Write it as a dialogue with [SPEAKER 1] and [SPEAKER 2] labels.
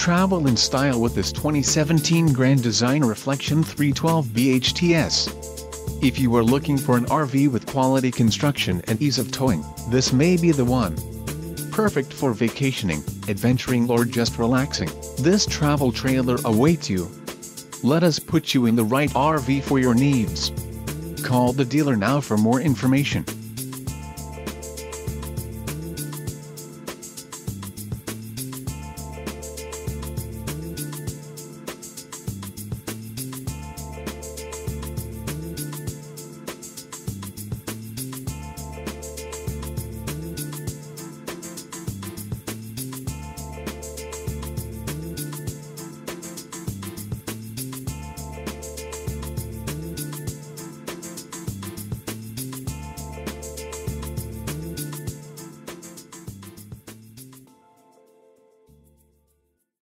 [SPEAKER 1] Travel in style with this 2017 Grand Design Reflection 312 BHTS. If you are looking for an RV with quality construction and ease of towing, this may be the one. Perfect for vacationing, adventuring or just relaxing, this travel trailer awaits you. Let us put you in the right RV for your needs. Call the dealer now for more information.